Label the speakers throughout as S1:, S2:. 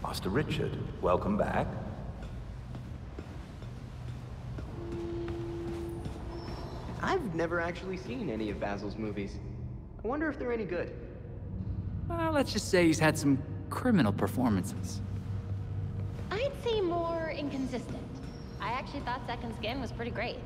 S1: Master Richard, welcome back.
S2: I've never actually seen any of Basil's movies. I wonder if they're any good.
S3: Well, let's just say he's had some criminal performances.
S4: I'd say more inconsistent. I actually thought Second Skin was pretty great.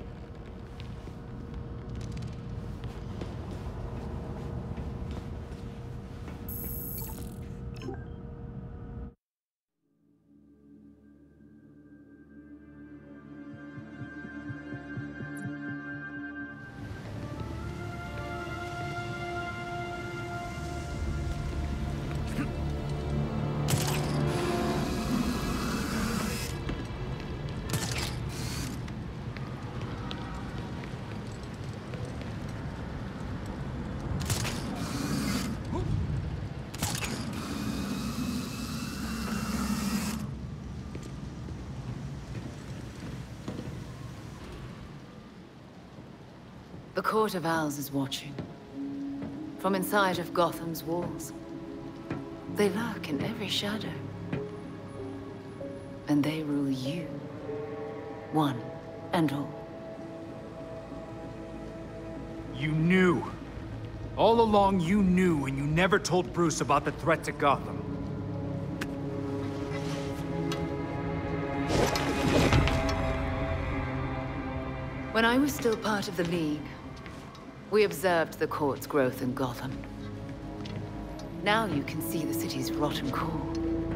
S5: The Court of Owls is watching. From inside of Gotham's walls. They lurk in every shadow. And they rule you. One and all.
S3: You knew. All along you knew, and you never told Bruce about the threat to Gotham.
S5: When I was still part of the League, we observed the court's growth in Gotham. Now you can see the city's rotten core.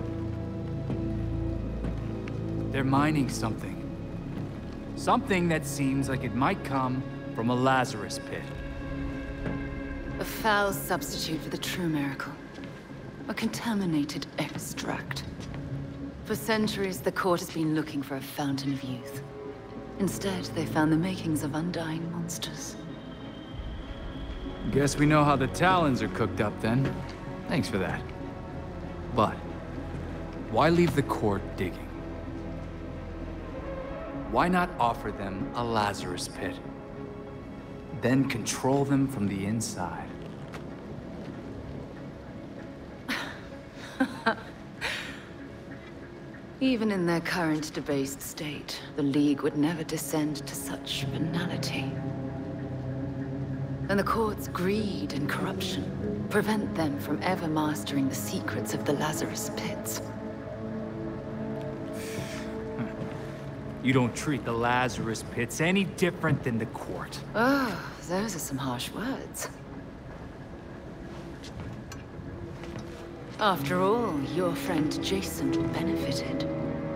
S3: They're mining something. Something that seems like it might come from a Lazarus pit.
S5: A foul substitute for the true miracle. A contaminated extract. For centuries, the court has been looking for a fountain of youth. Instead, they found the makings of undying monsters.
S3: Guess we know how the Talons are cooked up then. Thanks for that. But, why leave the court digging? Why not offer them a Lazarus pit? Then control them from the inside.
S5: Even in their current debased state, the League would never descend to such banality. And the court's greed and corruption prevent them from ever mastering the secrets of the Lazarus pits.
S3: You don't treat the Lazarus pits any different than the court.
S5: Oh, those are some harsh words. After all, your friend Jason benefited.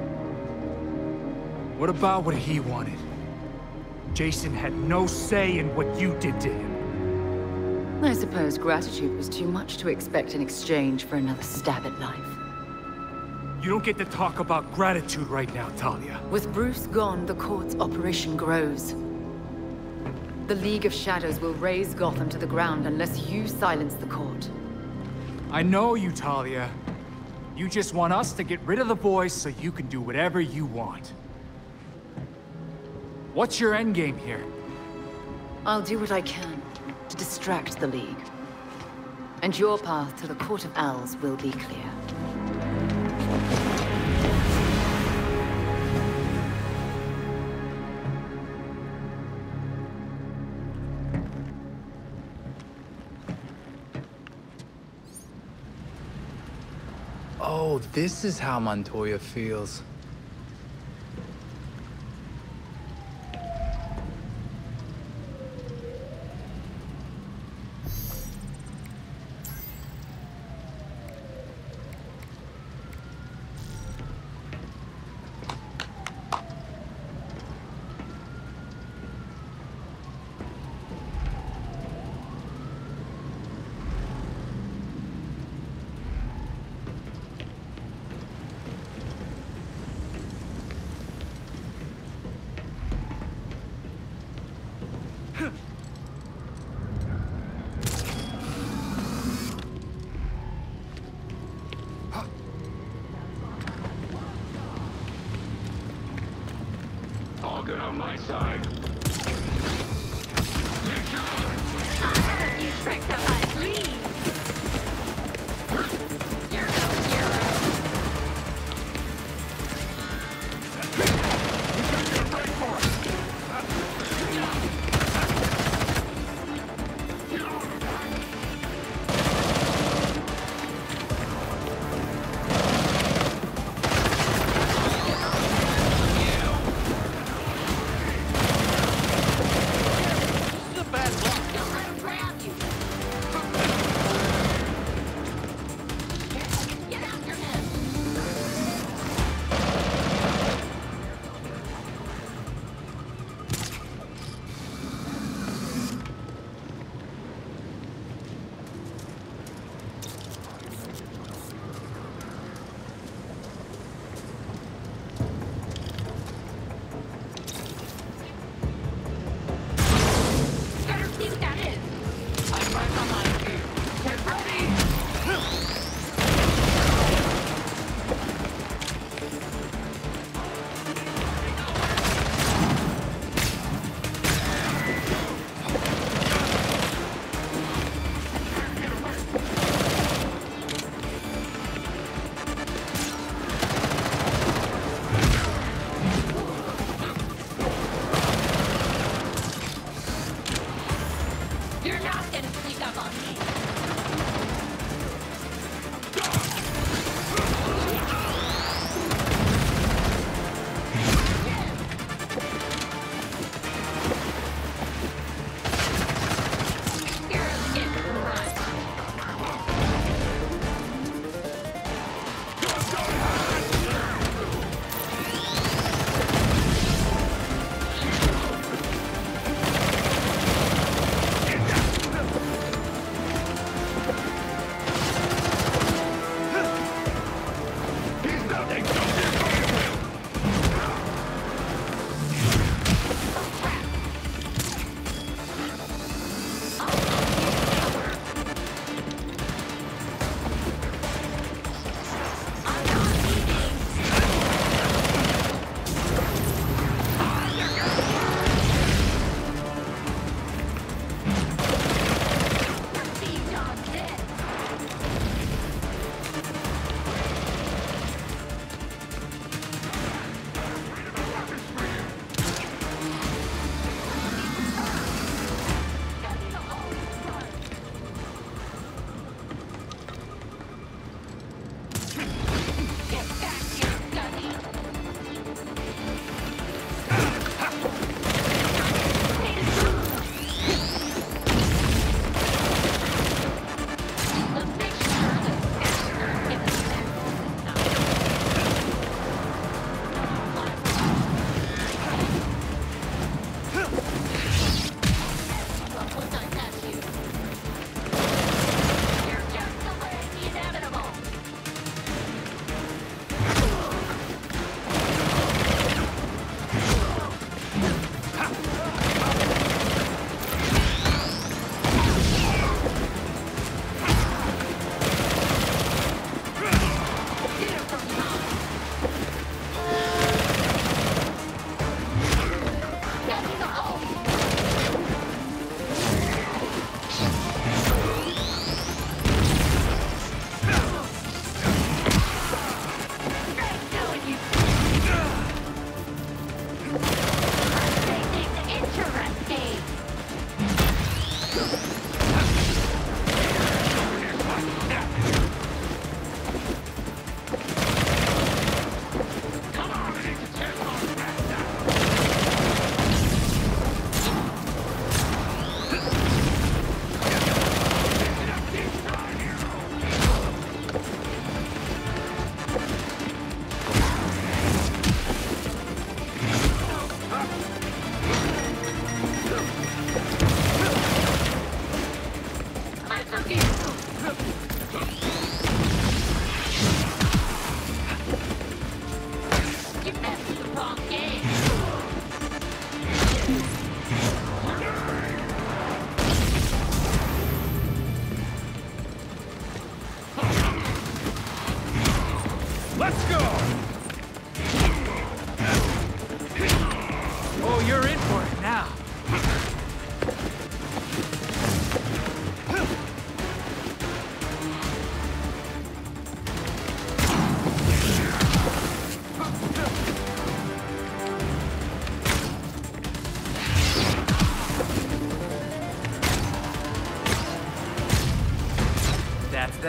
S3: What about what he wanted? Jason had no say in what you did to him.
S5: I suppose gratitude was too much to expect in exchange for another stab at life.
S3: You don't get to talk about gratitude right now, Talia.
S5: With Bruce gone, the court's operation grows. The League of Shadows will raze Gotham to the ground unless you silence the court.
S3: I know you, Talia. You just want us to get rid of the boys so you can do whatever you want. What's your endgame here?
S5: I'll do what I can to distract the League. And your path to the Court of Owls will be clear.
S3: Oh, this is how Montoya feels.
S6: All good on my side.
S4: You tricked up my sleeve. You're no hero.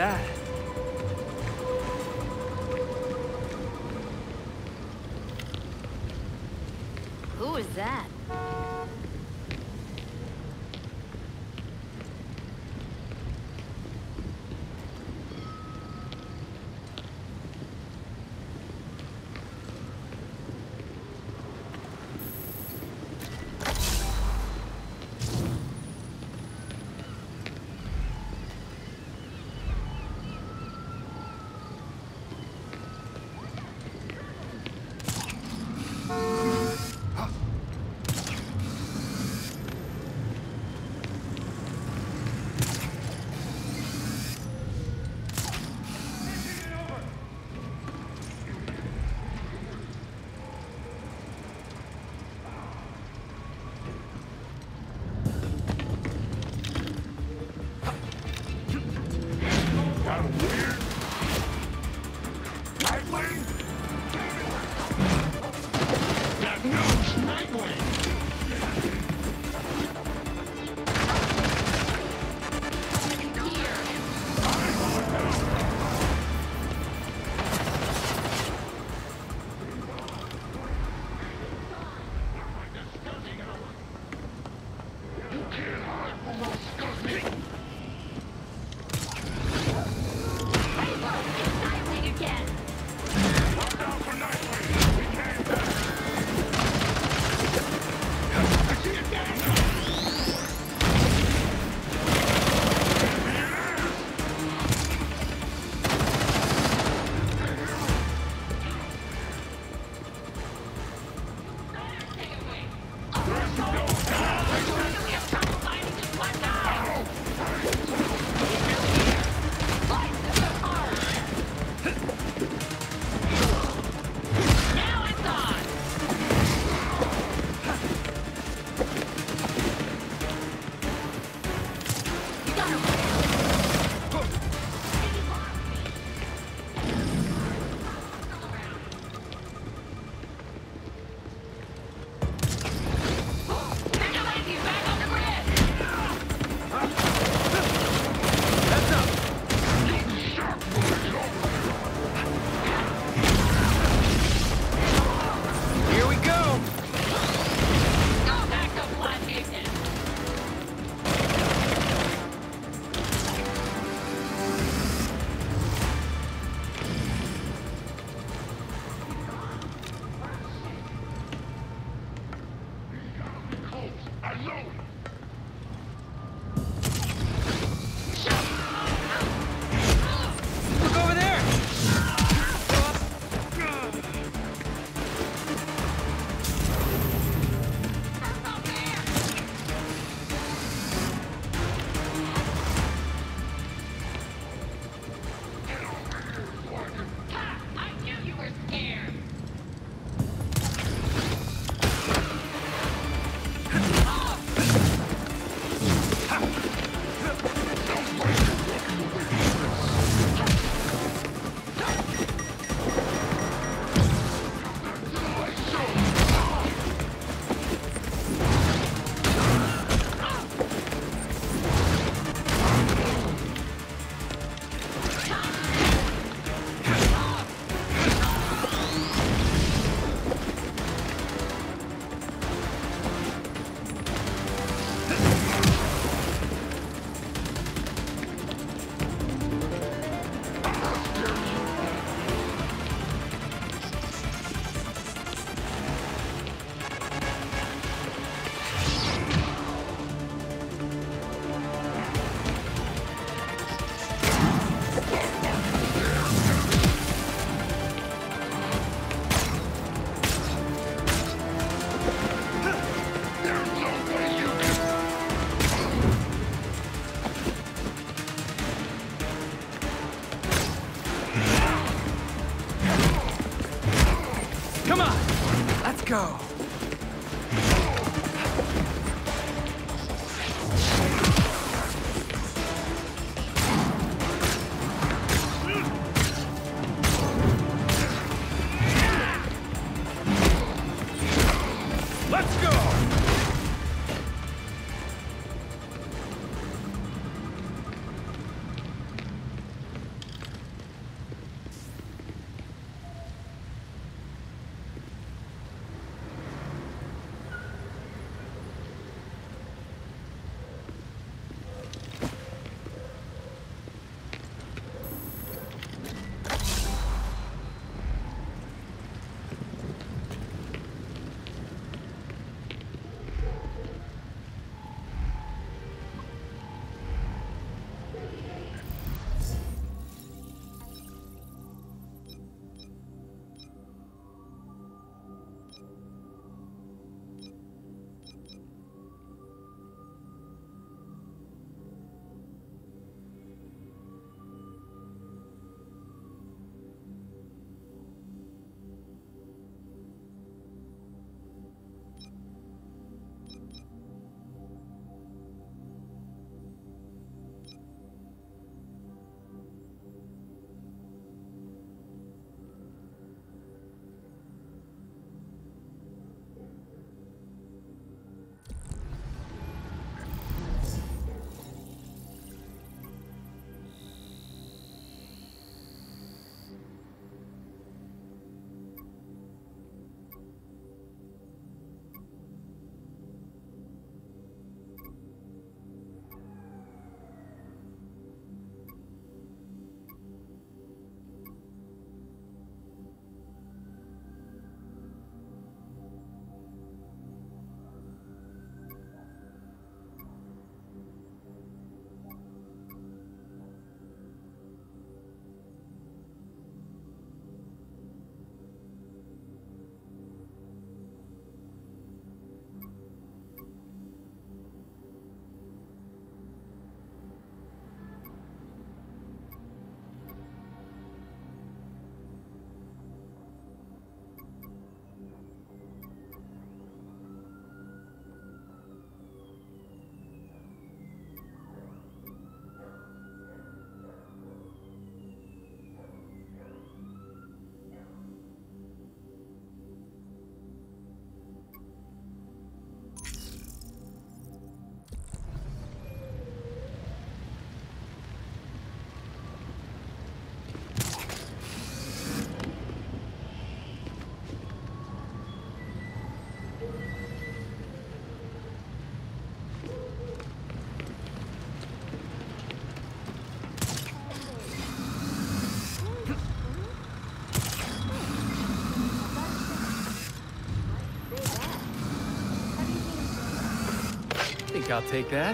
S3: that.
S4: Who is that?
S3: go.
S6: Let's go!
S3: think I'll take that.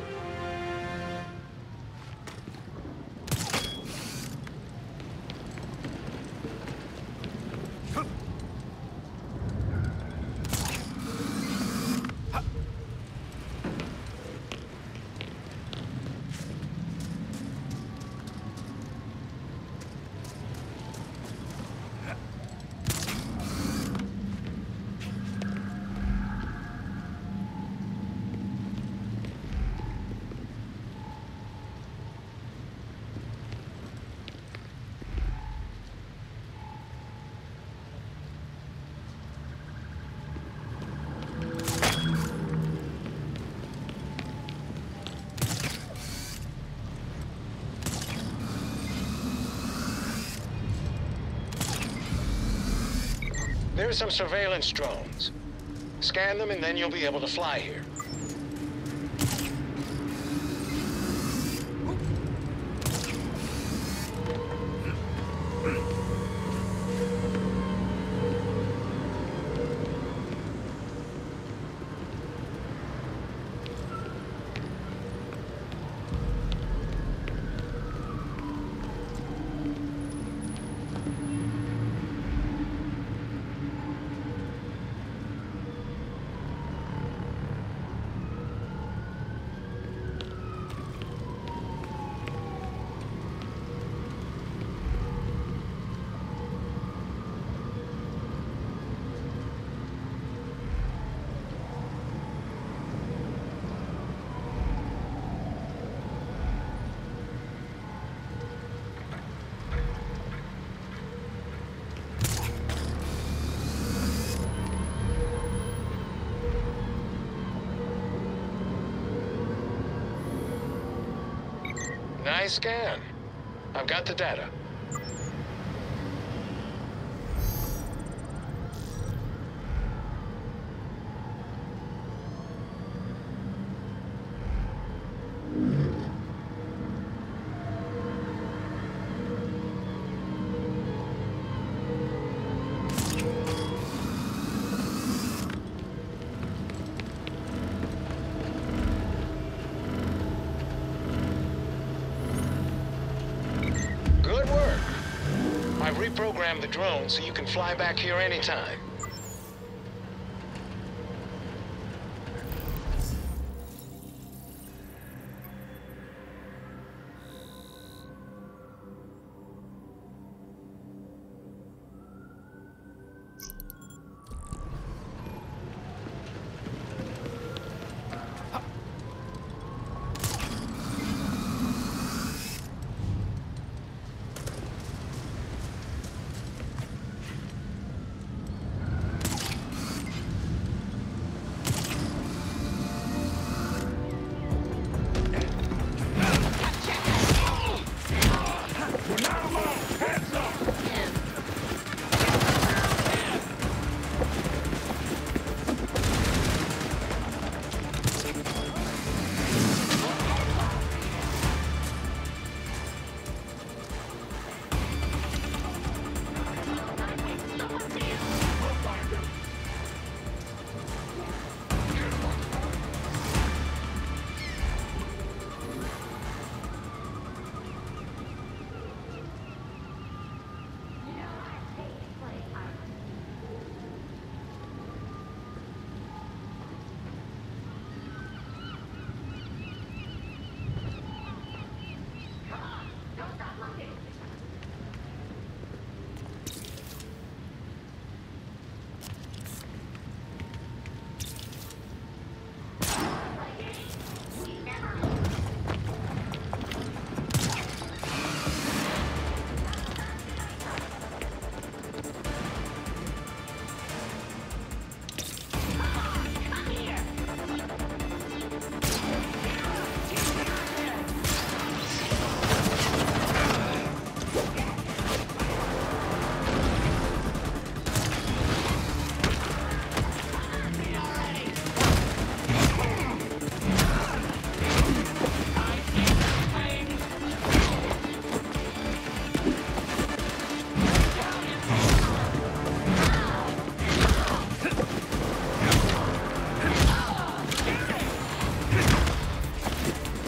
S7: There are some surveillance drones. Scan them and then you'll be able to fly here. Nice scan. I've got the data. I've reprogrammed the drone so you can fly back here anytime.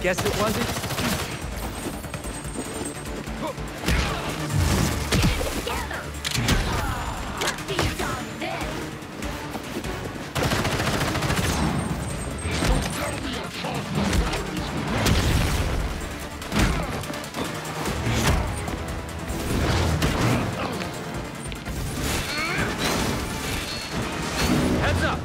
S3: guess it wasn't? Heads up!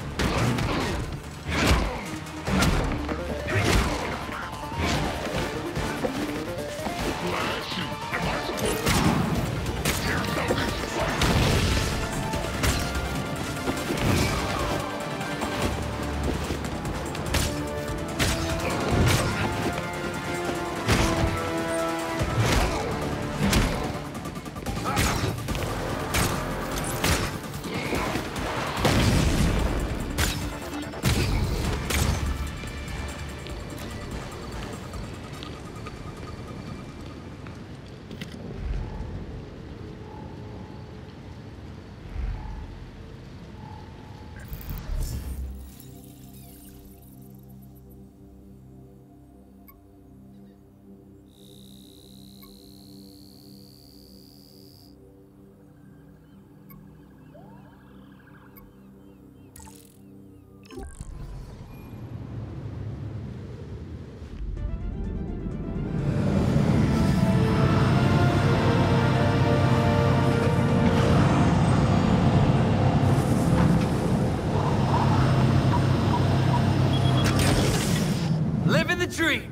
S3: Living the dream!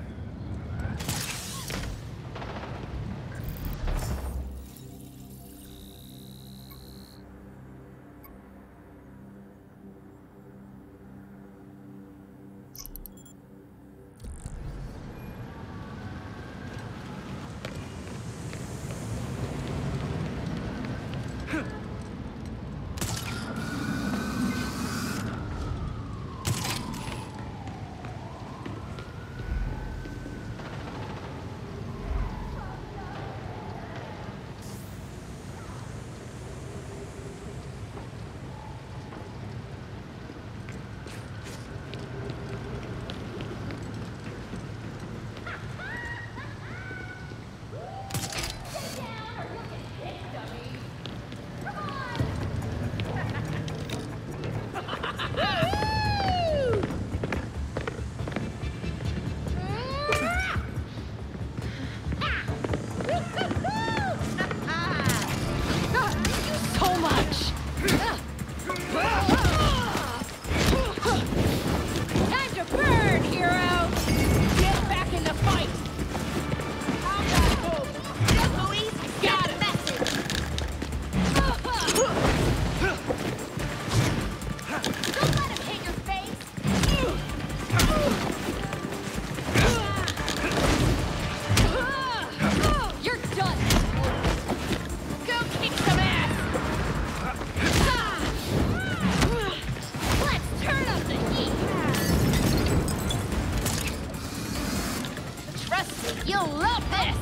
S4: You'll love this!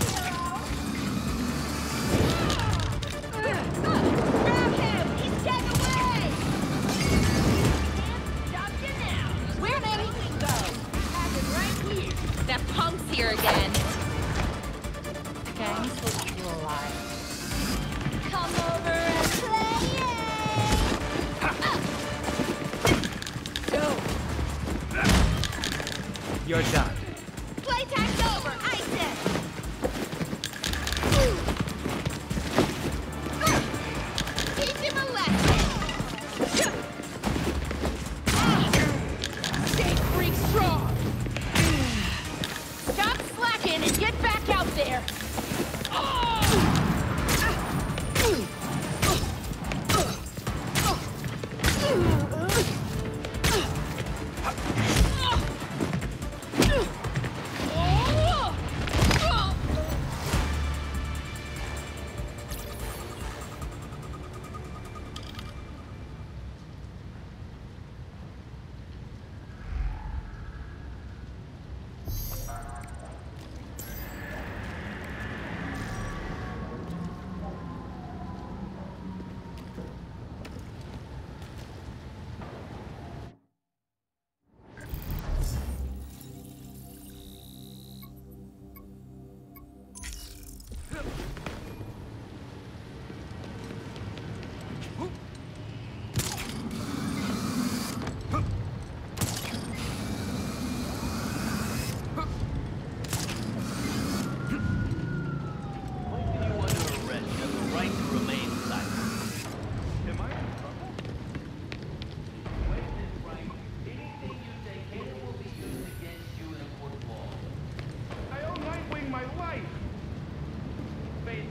S4: Grab him! He's getting away! Stop you now! Where'd everything go? Happened right here. That punk's here again. Okay, he's supposed to be alive. Come over and play it!
S3: You're done.
S4: Playtime's over! Ice it! Teach him a lesson! Stay freak strong! Stop slacking and get back out there!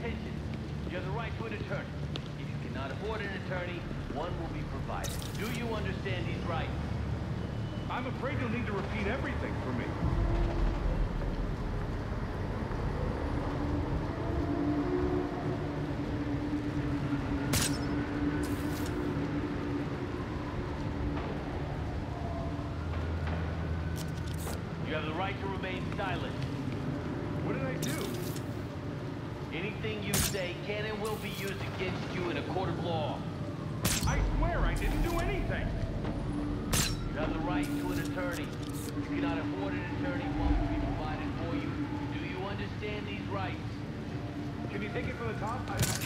S8: attention. You have the right to an attorney. If you cannot afford an attorney, one will be provided. Do you understand these rights?
S6: I'm afraid you'll need to repeat everything for me.
S8: You have the right to remain silent.
S6: What did I do?
S8: Anything you say can and will be used against you in a court of law.
S6: I swear I didn't do anything.
S8: You have the right to an attorney. If you cannot afford an attorney, one will be provided for you. Do you understand these rights?
S6: Can you take it from the top?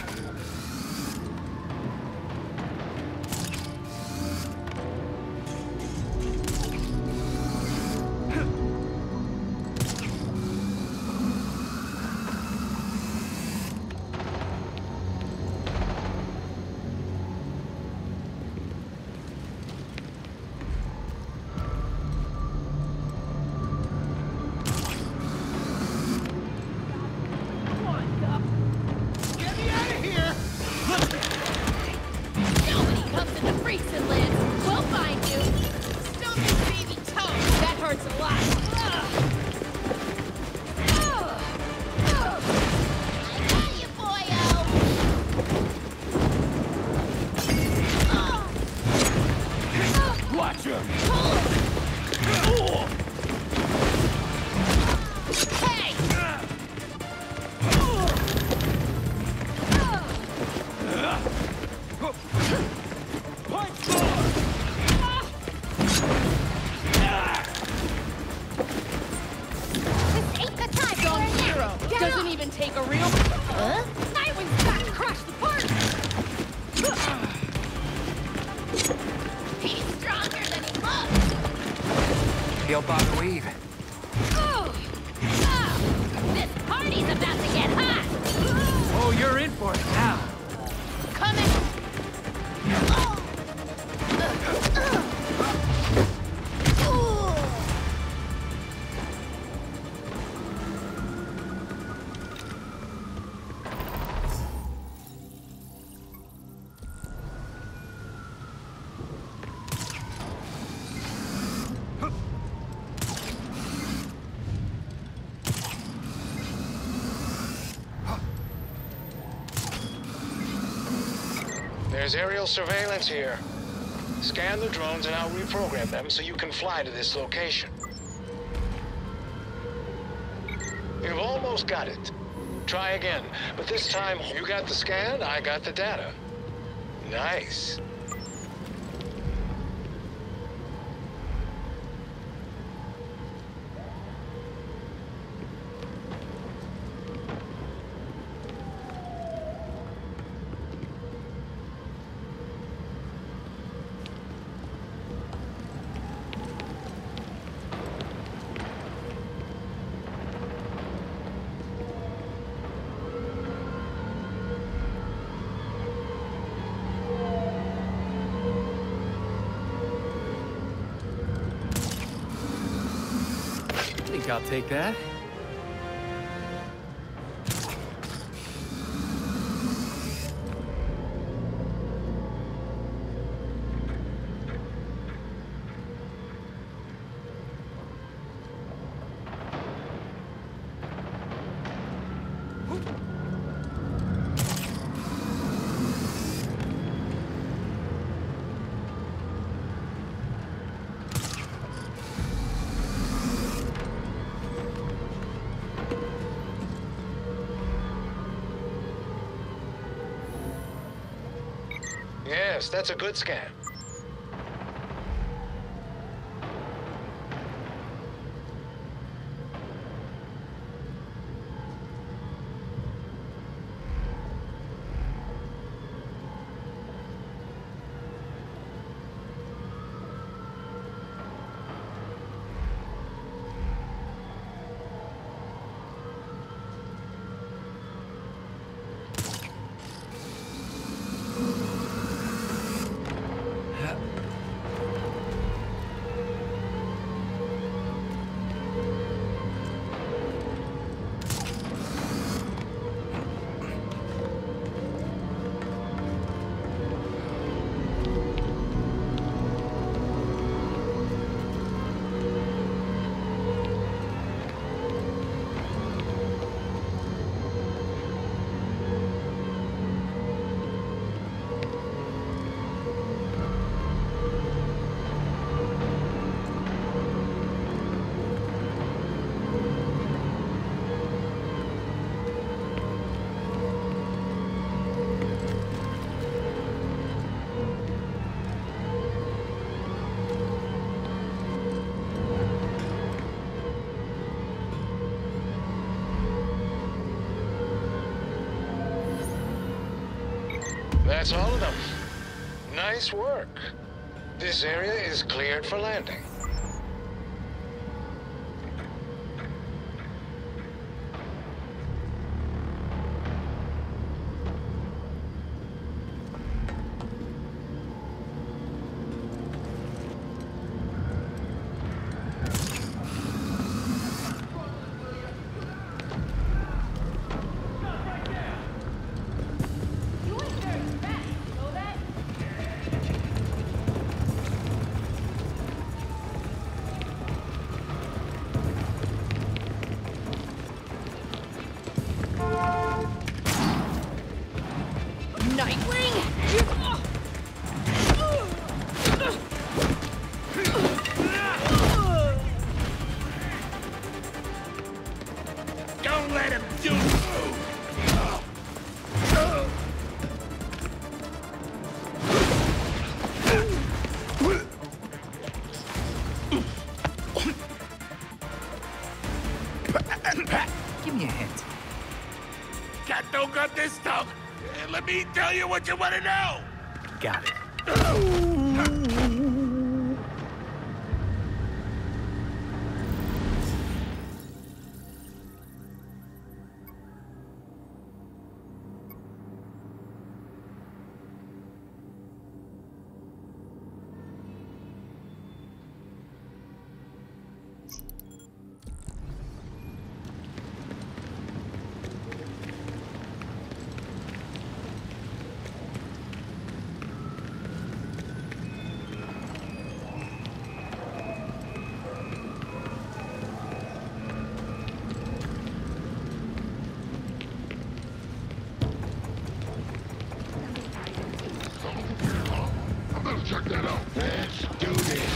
S3: He'll bob and weave.
S4: This party's about to get hot!
S3: Oh, you're in for it now.
S4: Coming!
S7: There's aerial surveillance here. Scan the drones and I'll reprogram them so you can fly to this location. You've almost got it. Try again, but this time you got the scan, I got the data. Nice.
S3: I think I'll take that.
S7: Yes, that's a good scan. That's all of them. Nice work. This area is cleared for landing.
S6: Don't let him do it!
S3: Give me a hint.
S6: Cat don't got this tongue. Let me tell you what you want to know.
S3: Got it.
S6: Check that out. Let's do this.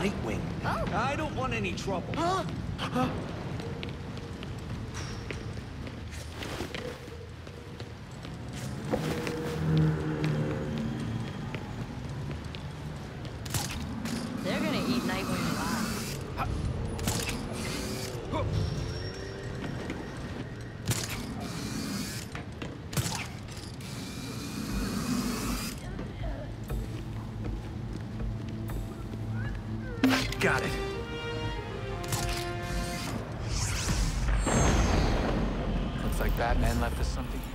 S9: Nightwing.
S4: Oh.
S9: I don't want any trouble. Huh?
S4: They're gonna eat Nightwing alive.
S9: Got it.
S3: Looks like Batman left us something here.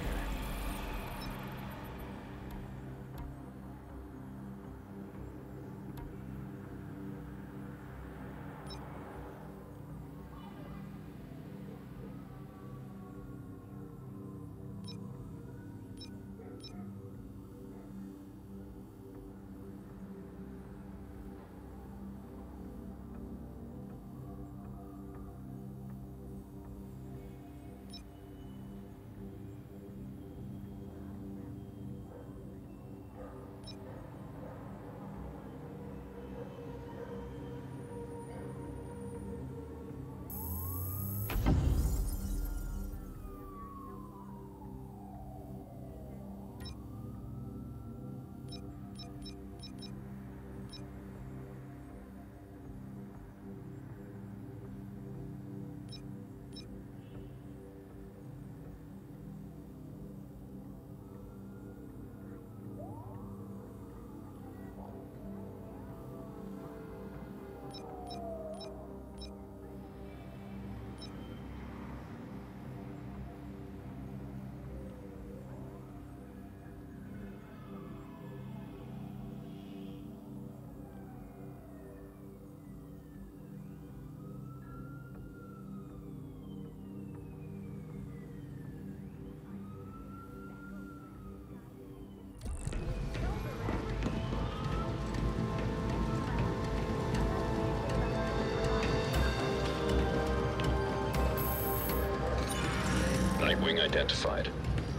S7: Nightwing identified.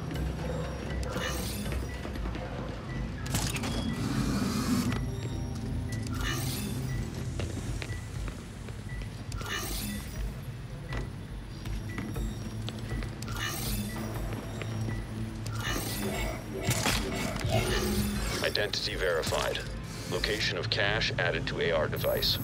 S7: Identity verified. Location of cache added to AR device.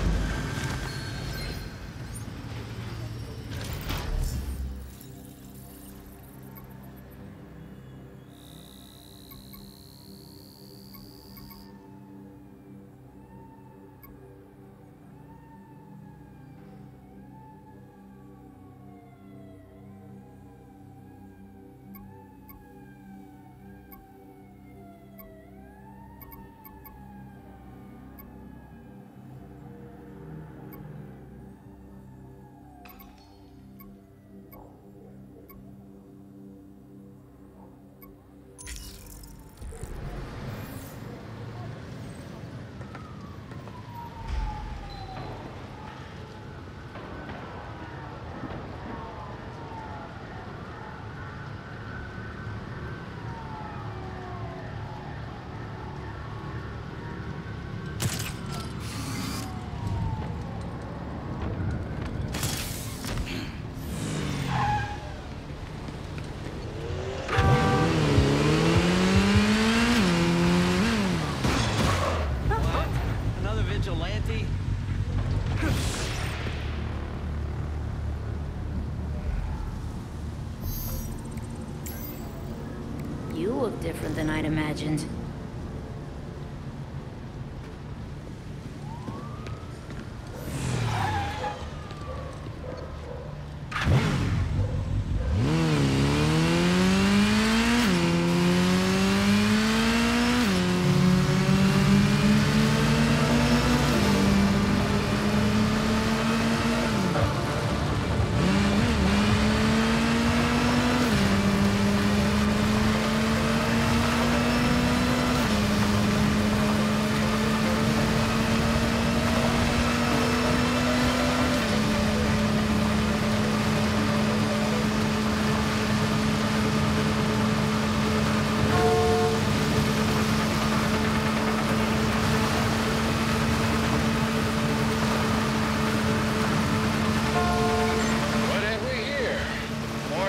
S9: vigilante?
S4: You look different than I'd imagined.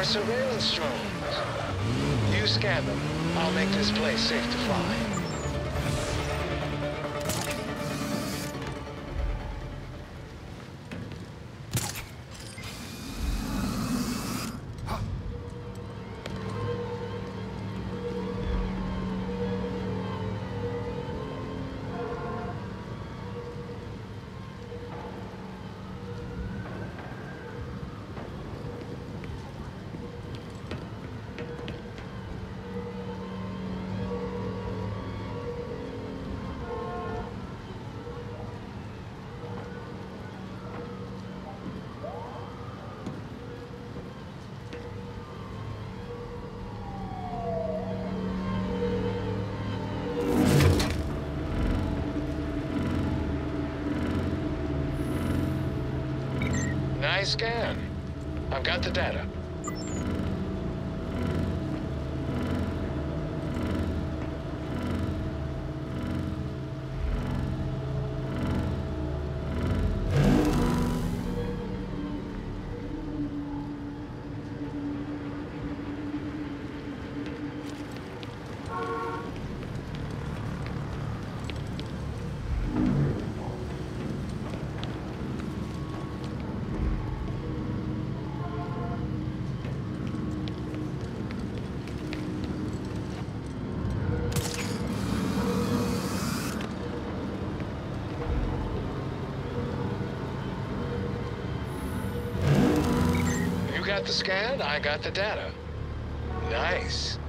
S7: surveillance drones. You scan them. I'll make this place safe to fly. Nice scan. I've got the data. You got the scan, I got the data. Nice.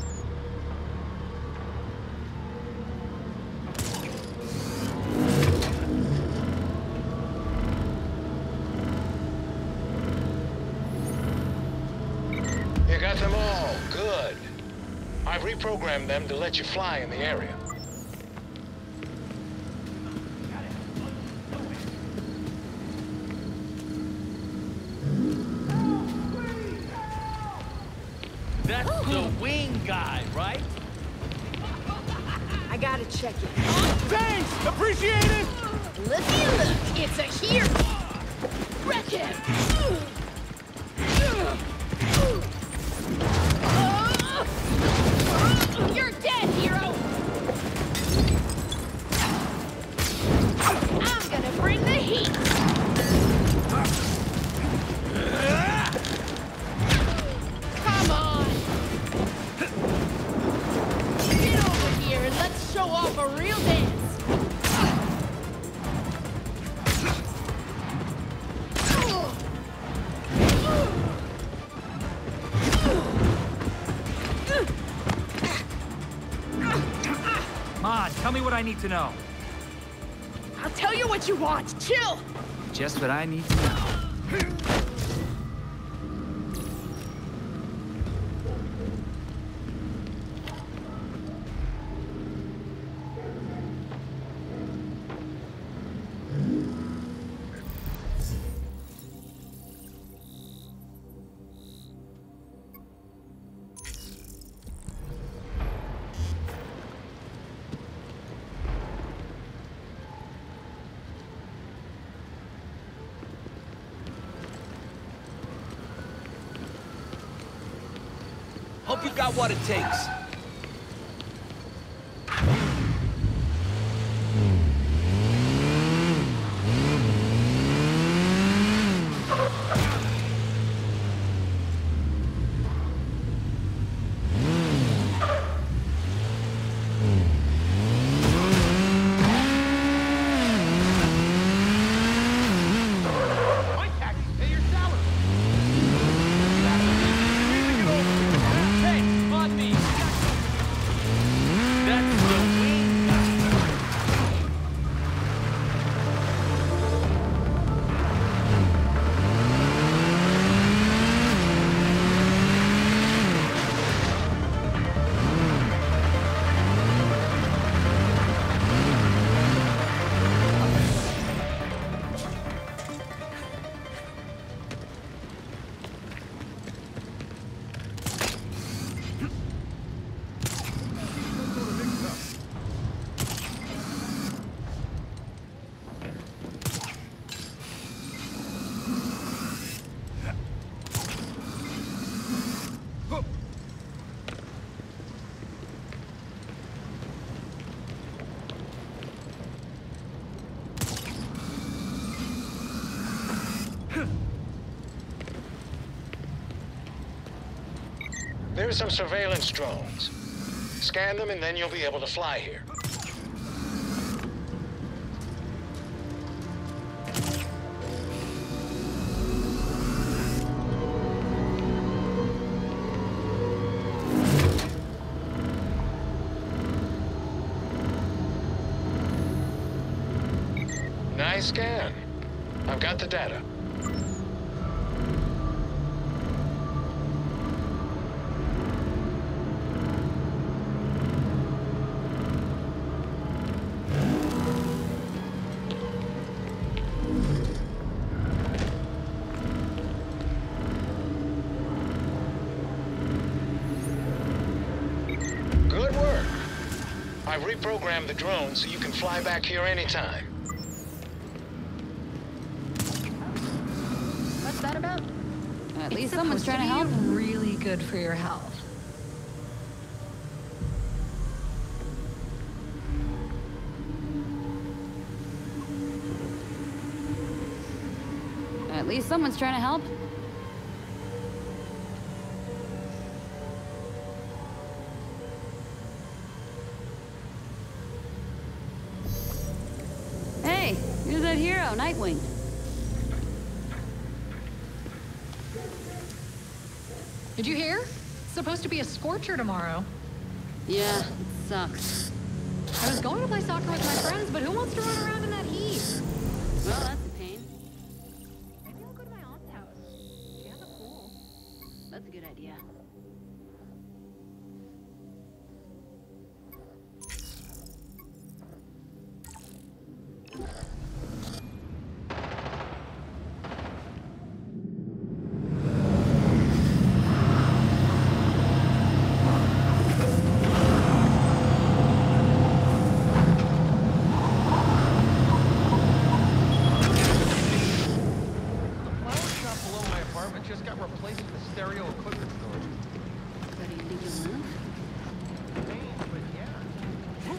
S7: You got them all. Good. I've reprogrammed them to let you fly in the area.
S9: That's the wing guy, right?
S10: I gotta check it.
S9: Thanks! Appreciate it!
S10: Looky look, it's a hero! Wreck him! You're dead, hero! I'm gonna bring the heat! Come on! Get over here and let's show off a real dance!
S3: Come on, tell me what I need to know.
S10: I'll tell you what you want. Chill!
S3: Just what I need to know.
S9: Hope you got what it takes.
S7: There's some surveillance drones. Scan them and then you'll be able to fly here. Nice scan. I've got the data. Good work. I've reprogrammed the drone so you can fly back here anytime.
S10: What's that about?
S4: At least someone's trying to help.
S10: Really good for your health.
S4: At least someone's trying to help. Hey, here's that hero, Nightwing.
S10: Did you hear? It's supposed to be a scorcher tomorrow.
S4: Yeah, it sucks.
S10: I was going to play soccer with my friends, but who wants to run around in that heat?
S4: Well, that's a pain.
S10: Maybe I'll go to my aunt's house. She has a pool.
S4: That's a good idea.
S9: Just got replaced with a stereo equipment store.
S4: So do you think you'll move?
S9: But yeah.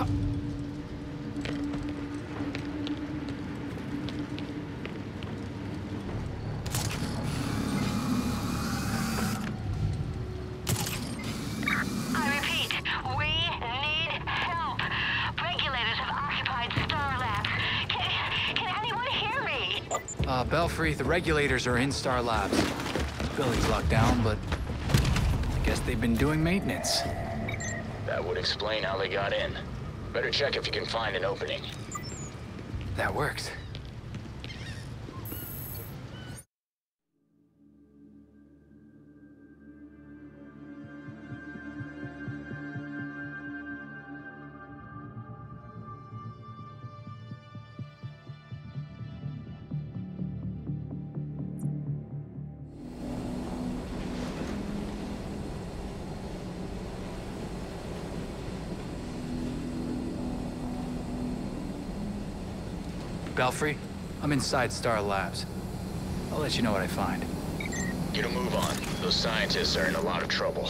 S11: I repeat, we need help. Regulators have occupied Star Labs. Can anyone hear me?
S3: Belfry, the regulators are in Star Labs. Building's locked down, but I guess they've been doing maintenance.
S7: That would explain how they got in. Better check if you can find an opening.
S3: That works. Belfry, I'm inside Star Labs. I'll let you know what I find.
S7: Get a move on. Those scientists are in a lot of trouble.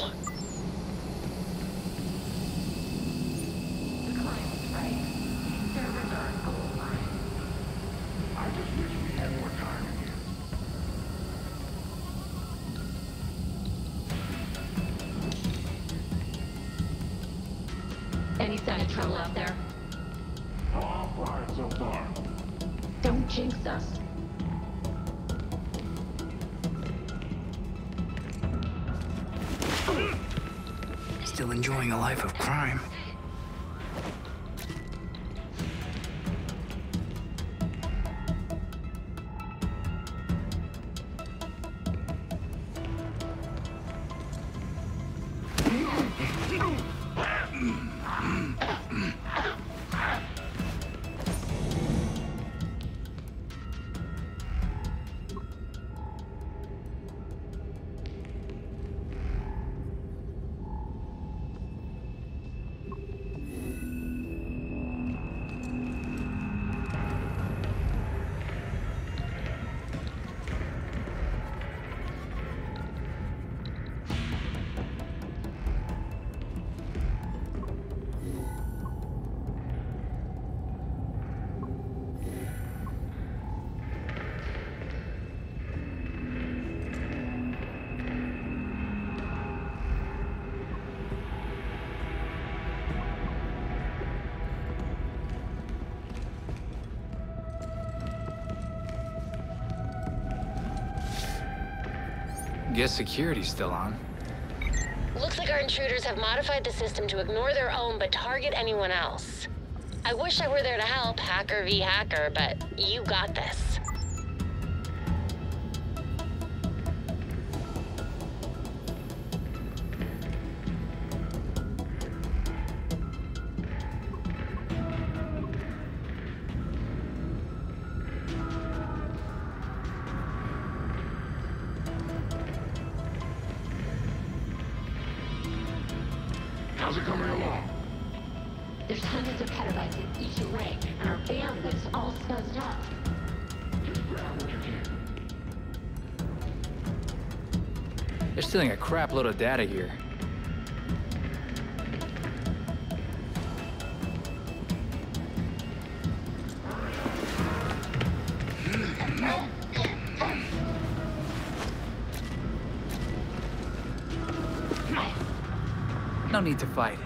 S12: Any sign of trouble out there?
S6: All quiet so far.
S12: Don't jinx us.
S3: Still enjoying a life of crime. Guess security's still on.
S11: Looks like our intruders have modified the system to ignore their own but target anyone else. I wish I were there to help, hacker v hacker, but you got this.
S6: How's it coming along?
S12: There's hundreds of petabytes in each array, and our bandwidth's all spuzzed up.
S6: Just grab what you can.
S3: They're stealing a crap load of data here. No need to fight.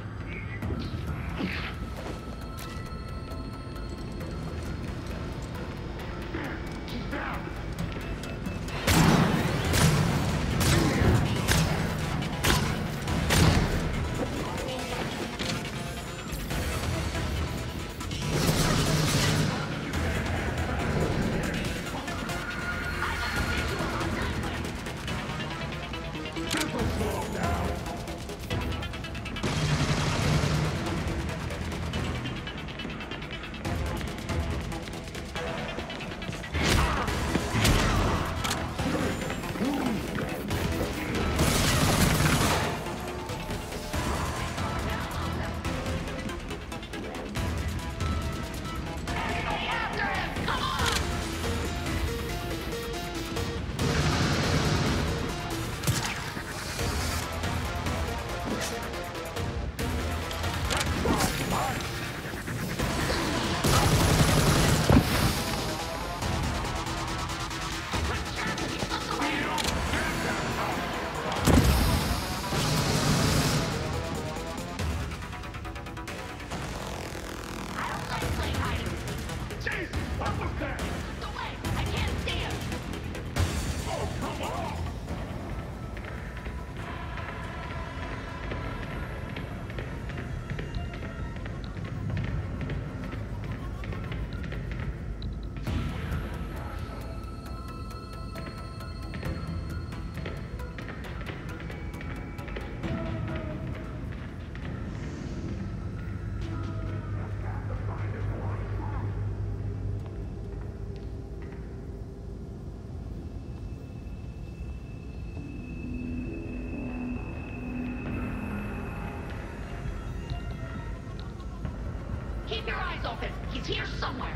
S12: Keep your eyes open. He's here somewhere.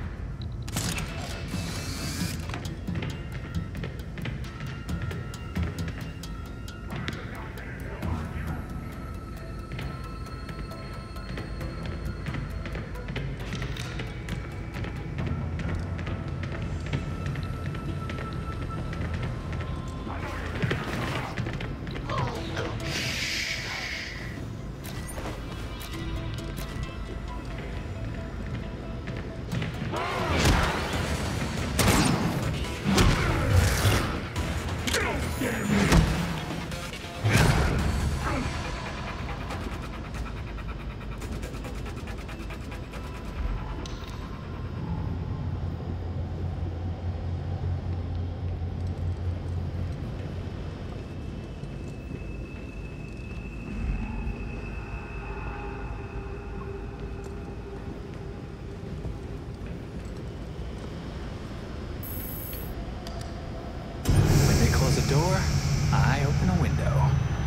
S3: Door, I open a window.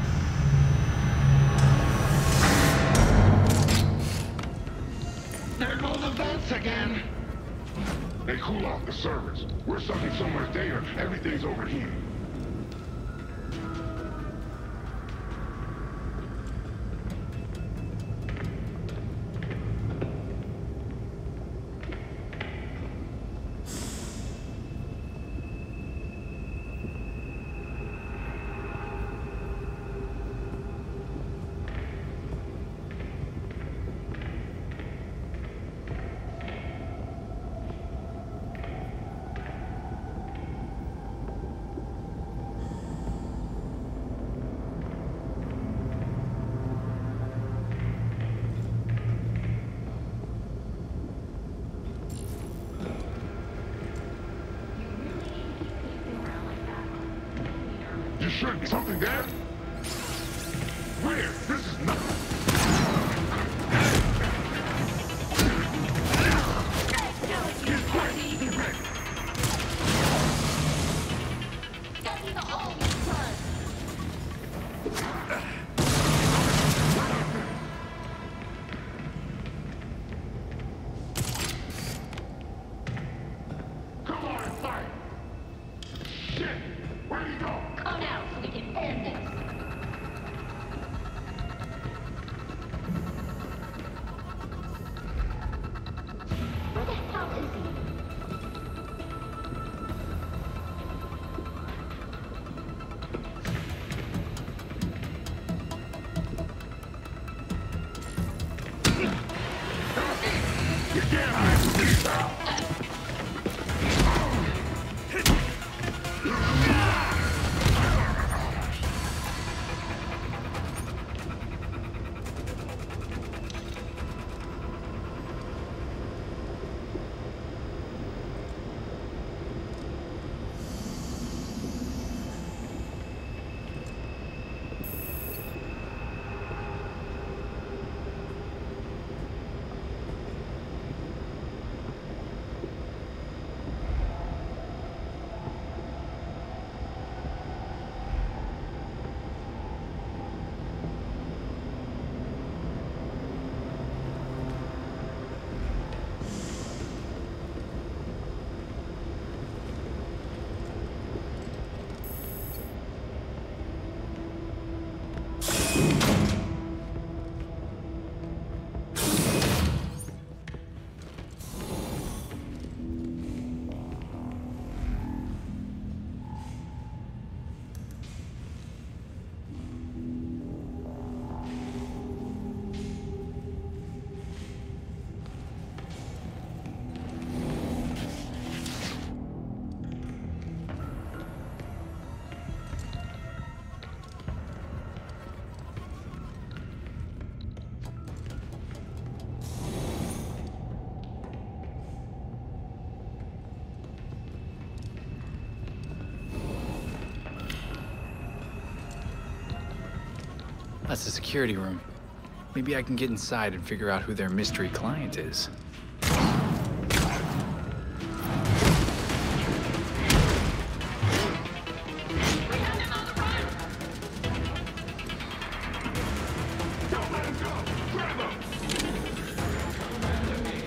S6: There go the vents again.
S13: They cool off the servers. We're sucking so much data, everything's overheating. You should be something there. Where? This is not. Get quick! Be ready!
S12: Get in the hole, you son!
S13: Come on, fight! Shit! Where'd he go?
S12: Come out so we can end this. Where the hell is he?
S13: You can't hide from me, pal!
S3: That's the security room. Maybe I can get inside and figure out who their mystery client is.
S13: Don't let him go! Grab him!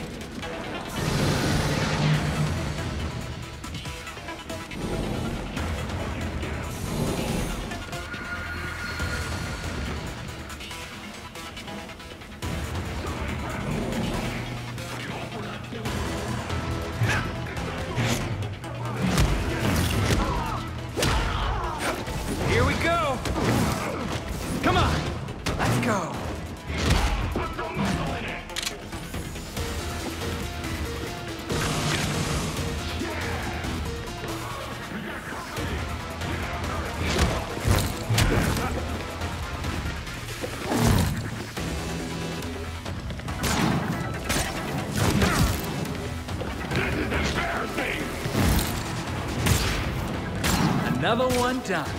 S3: Another one done.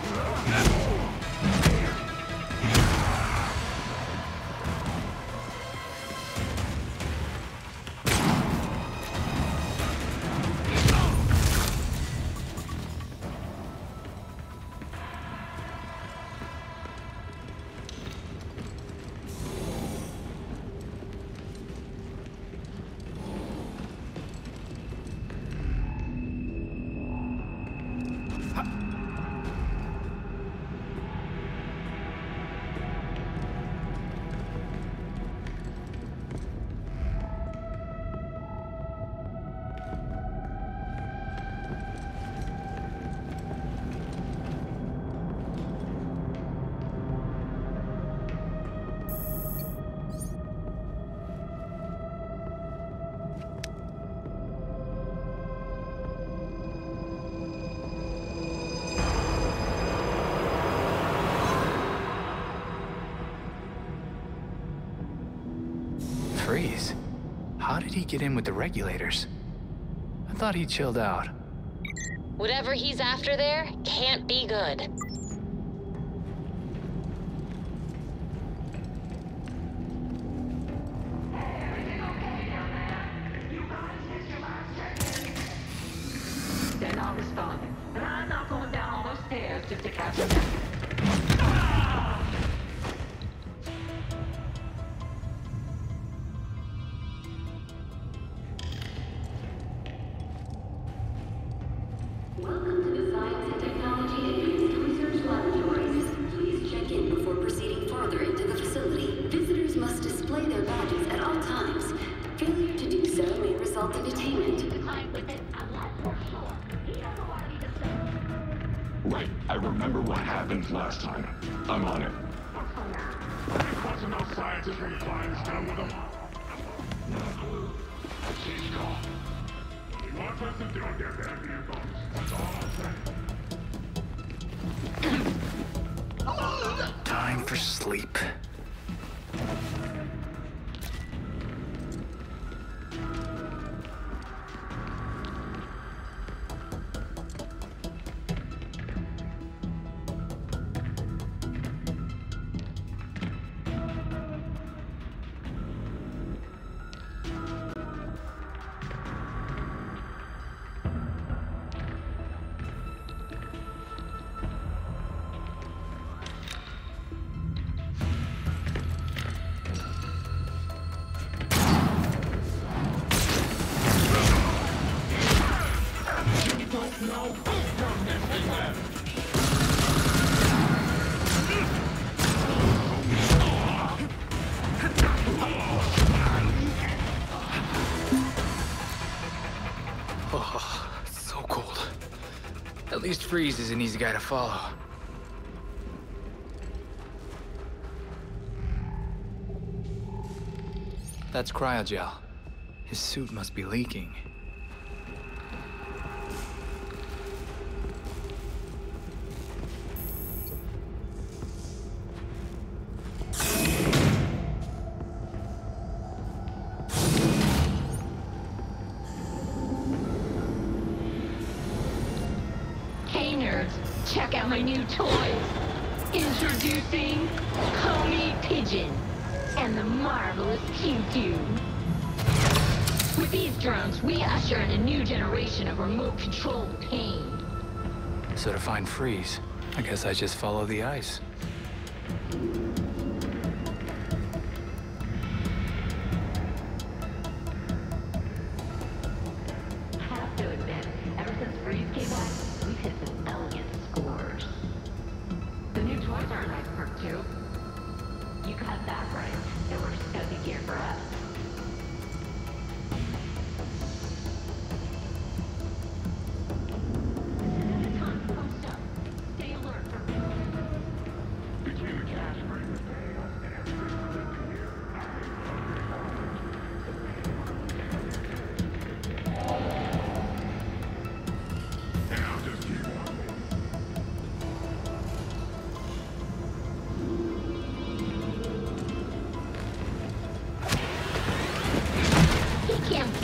S3: Freeze? How did he get in with the regulators? I thought he chilled out.
S11: Whatever he's after there can't be good.
S12: They're not responding. And I'm not going down all those stairs just to catch them.
S14: Welcome to the Science and Technology Advanced Research Laboratories. Please check in before proceeding farther into the facility. Visitors must display their badges at all times. Failure to do so may result in detainment.
S13: Right, I remember what happened last time. I'm on it. Wasn't no scientists when you find this done with them? She's gone. You want us to do it, get that vehicle. That's all I'm saying.
S3: Time for sleep. Oh, it's so cold. At least Freeze is an easy guy to follow. That's cryogel. His suit must be leaking.
S12: Hey nerds, check out my new toys. Introducing Coney Pigeon and the marvelous Q-Cube. With these drones, we usher in a new generation of remote-controlled pain.
S3: So to find Freeze, I guess I just follow the ice.
S12: I have to admit, ever since Freeze came back, we've hit some elegant scores. The new toys are a nice perk too. You got that right. They were scuzzy gear for us. Can't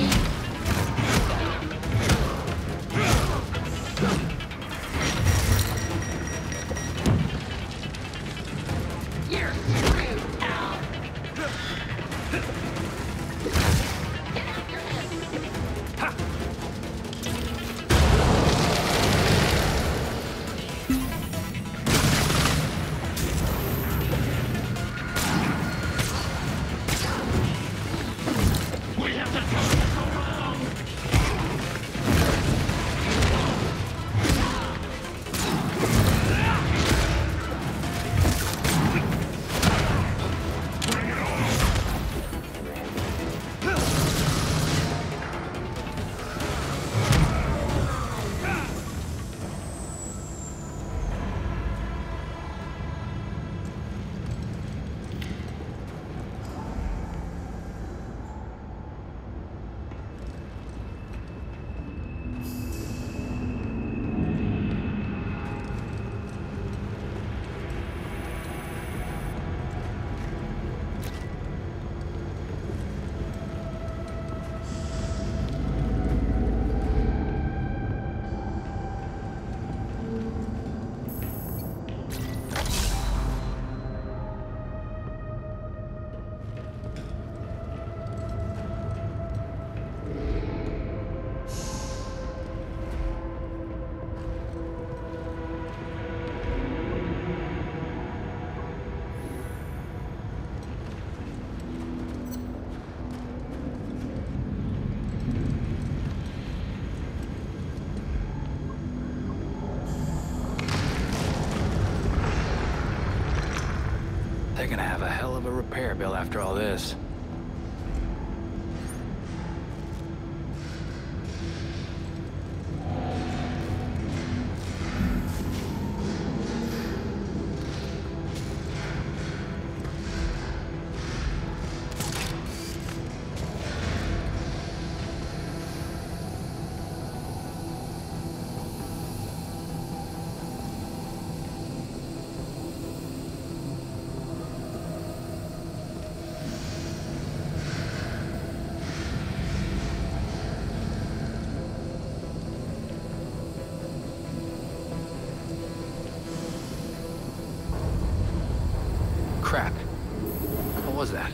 S3: They're gonna have a hell of a repair bill after all this. Crap. What was that?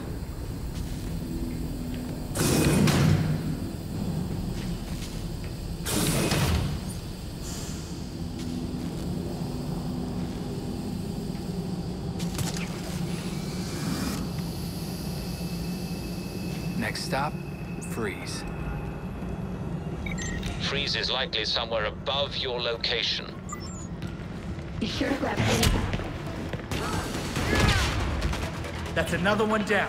S3: Next stop, Freeze.
S7: Freeze is likely somewhere above your location.
S12: Be sure to grab anything.
S9: That's another one down.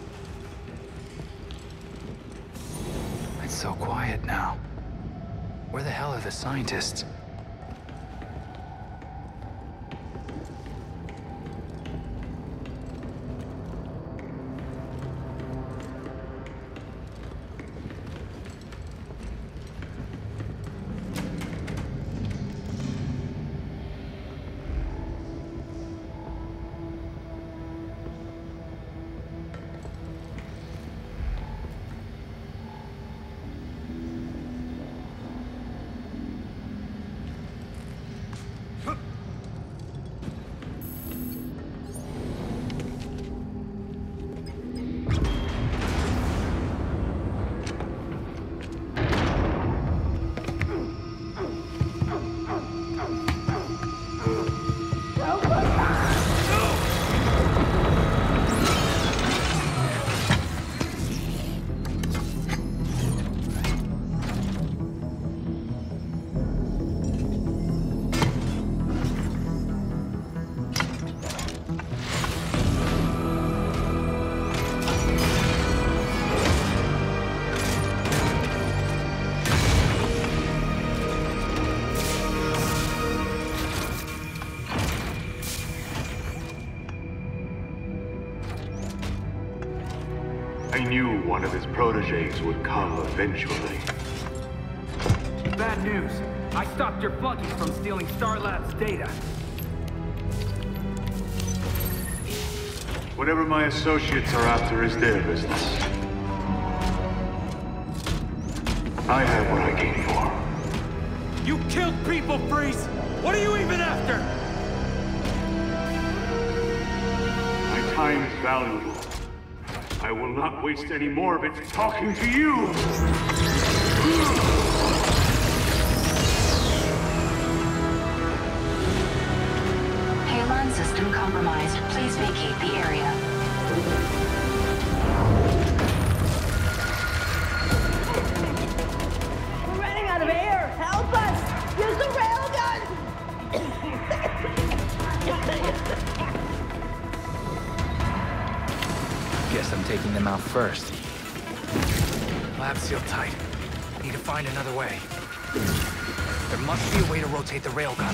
S3: So quiet now. Where the hell are the scientists?
S15: I knew one of his proteges would come eventually.
S16: Bad news. I stopped your flunkies from stealing Star Labs' data.
S15: Whatever my associates are after is their business. I have what I came for.
S9: You killed people, Freeze! What are you even after?
S15: My time is valuable. I will not waste any more of it talking to you!
S14: Halon system compromised. Please vacate the area.
S10: We're running out of air! Help us! Use the railgun!
S3: Guess I'm taking them out first. Lab sealed tight. Need to find another way. There must be a way to rotate the railgun.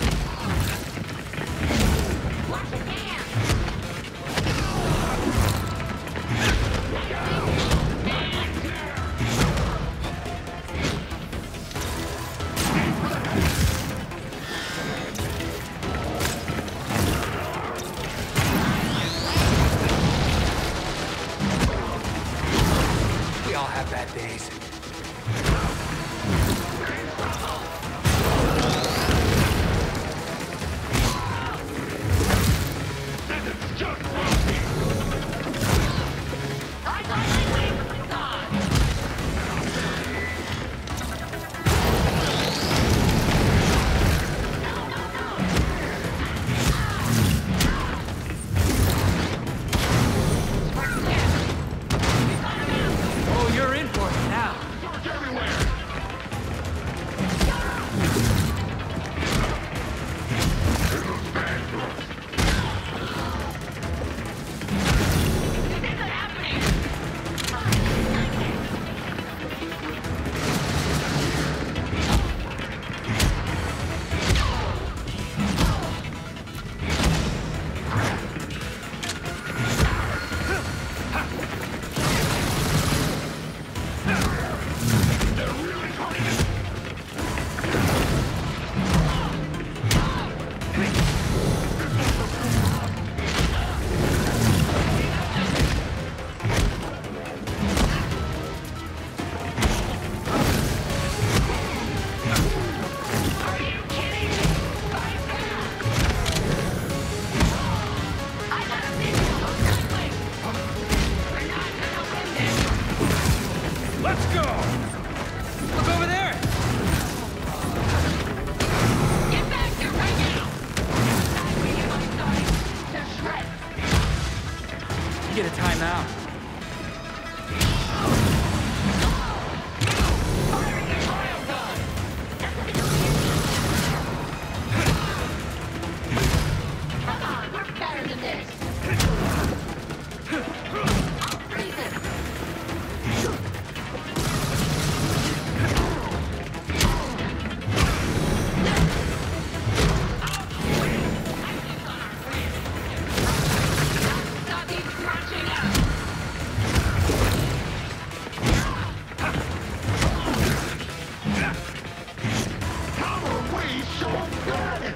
S3: We all have bad days.
S16: Oh, you're in for it now.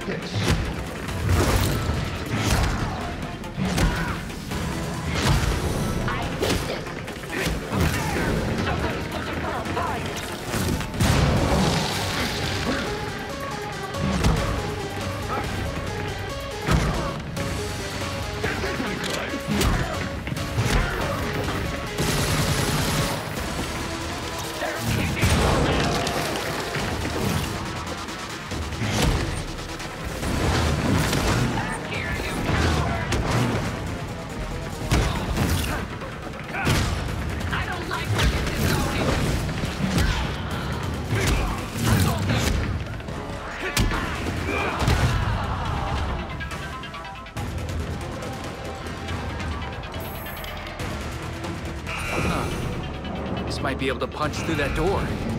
S3: Might be able to punch through that door.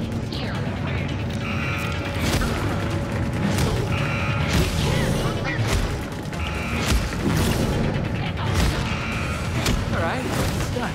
S3: All right, it's done.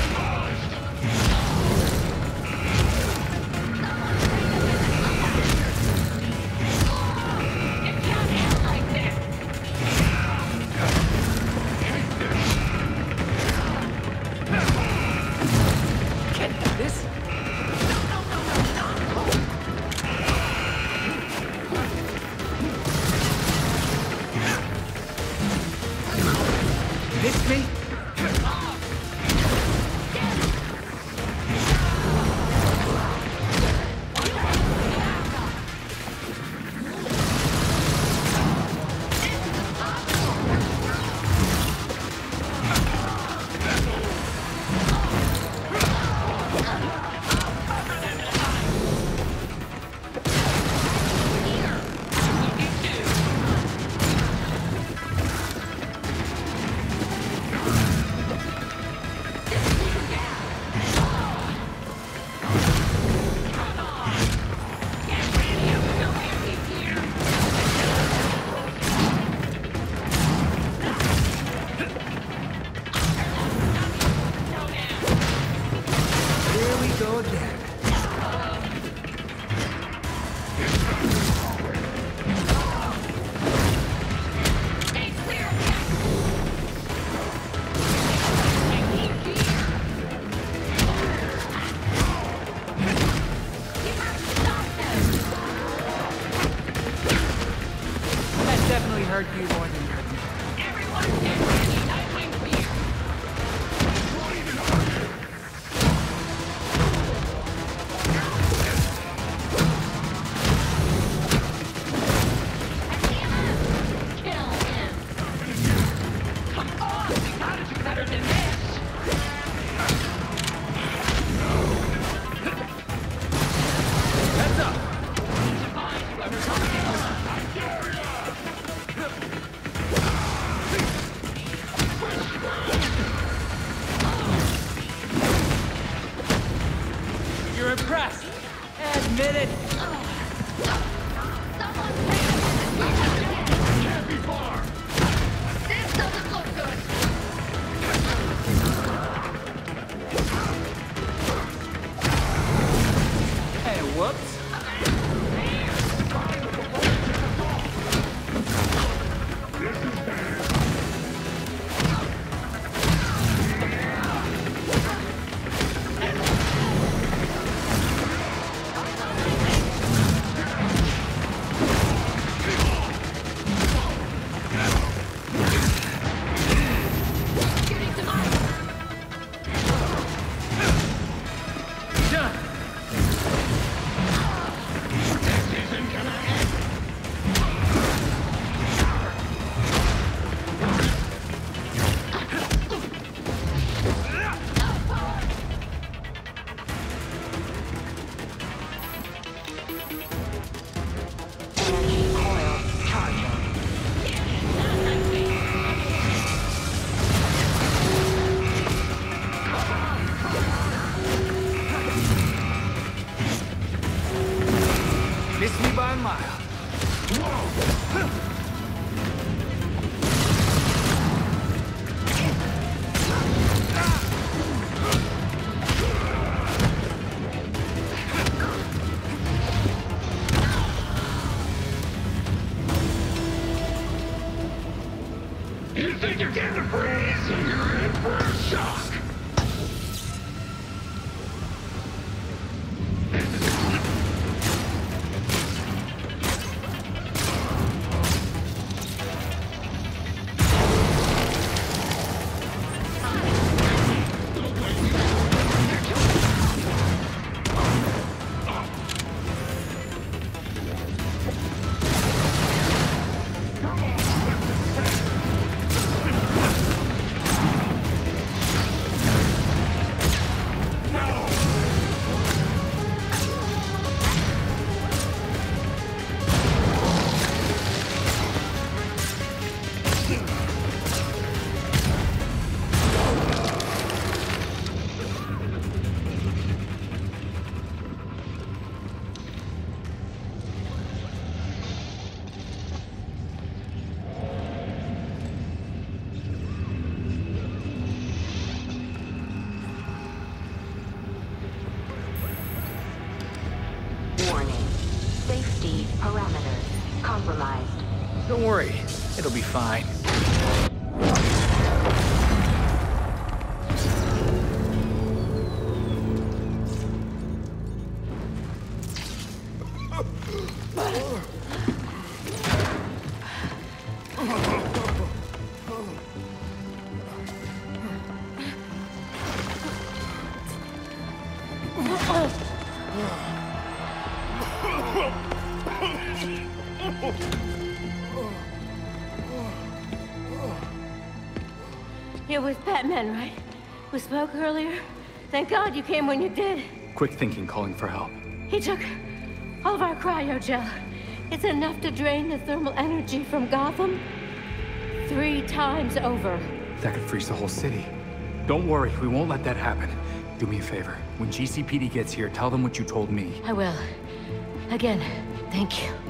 S3: hurt you more than you hurt me.
S12: Everyone get ready. I'm waiting for you. Kill him. Come on, we gotta do better than this.
S3: Heads up.
S16: You're impressed. Admit it.
S12: Can't be far. This doesn't look good.
S16: Hey, whoops.
S3: Missed me by a mile.
S13: think you're getting a breeze? You're in for a shock!
S3: Don't worry, it'll be fine.
S10: It was Batman, right? We spoke earlier? Thank God you came when you did.
S16: Quick thinking calling for help.
S10: He took all of our cryogel. It's enough to drain the thermal energy from Gotham 3 times over.
S16: That could freeze the whole city. Don't worry, we won't let that happen. Do me a favor. When GCPD gets here, tell them what you told me.
S10: I will. Again, thank you.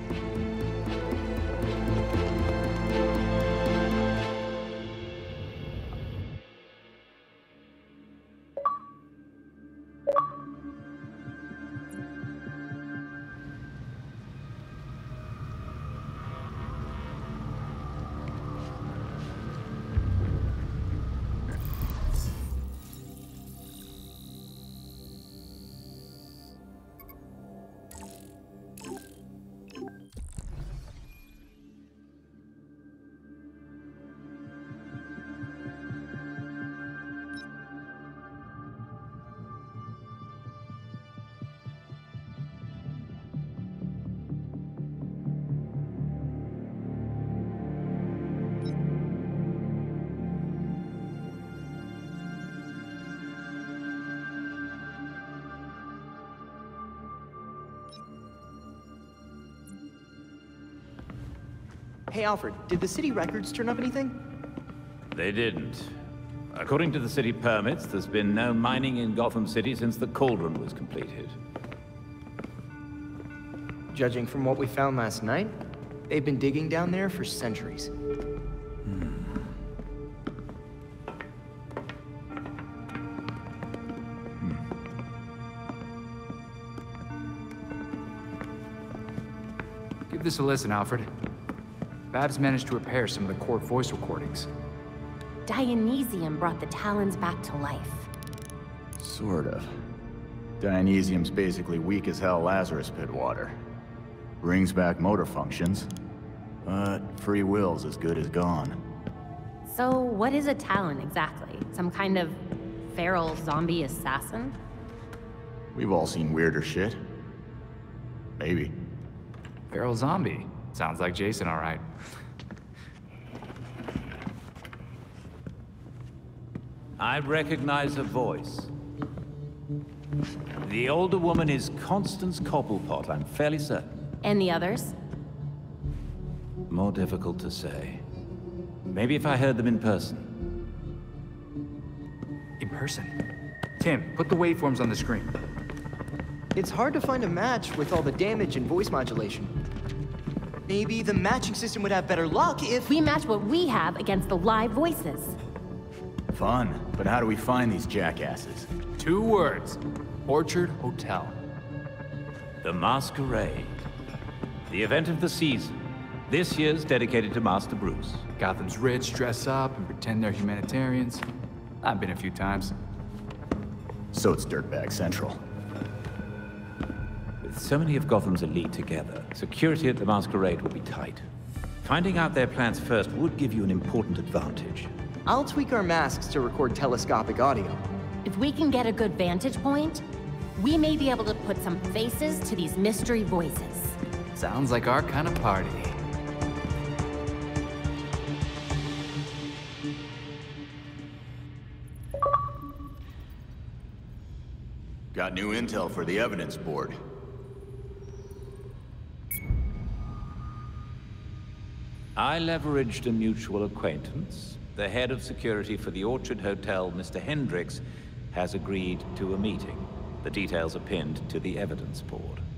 S2: Hey, Alfred, did the city records turn up anything?
S1: They didn't. According to the city permits, there's been no mining in Gotham City since the Cauldron was completed.
S2: Judging from what we found last night, they've been digging down there for centuries.
S16: Give this a listen, Alfred. Babs managed to repair some of the core voice recordings.
S17: Dionysium brought the Talons back to life.
S18: Sort of. Dionysium's basically weak as hell Lazarus Pit water. Brings back motor functions, but free will's as good as gone.
S17: So what is a Talon exactly? Some kind of feral zombie assassin?
S18: We've all seen weirder shit. Maybe.
S16: Feral zombie. Sounds like Jason, all right.
S1: I recognize a voice. The older woman is Constance Cobblepot, I'm fairly certain.
S17: And the others?
S1: More difficult to say. Maybe if I heard them in person.
S16: In person? Tim, put the waveforms on the screen.
S2: It's hard to find a match with all the damage and voice modulation. Maybe the matching system would have better luck if...
S17: We match what we have against the live voices.
S18: Fun, but how do we find these jackasses?
S16: 2 words. Orchard Hotel.
S1: The Masquerade. The event of the season. This year's dedicated to Master Bruce.
S16: Gotham's rich dress up and pretend they're humanitarians. I've been a few times.
S18: So it's Dirtbag Central.
S1: With so many of Gotham's elite together, security at the Masquerade will be tight. Finding out their plans first would give you an important advantage.
S2: I'll tweak our masks to record telescopic audio.
S17: If we can get a good vantage point, we may be able to put some faces to these mystery voices.
S16: Sounds like our kind of party.
S18: Got new intel for the evidence board.
S1: I leveraged a mutual acquaintance. The head of security for the Orchard Hotel, Mr. Hendricks, has agreed to a meeting. The details are pinned to the evidence board.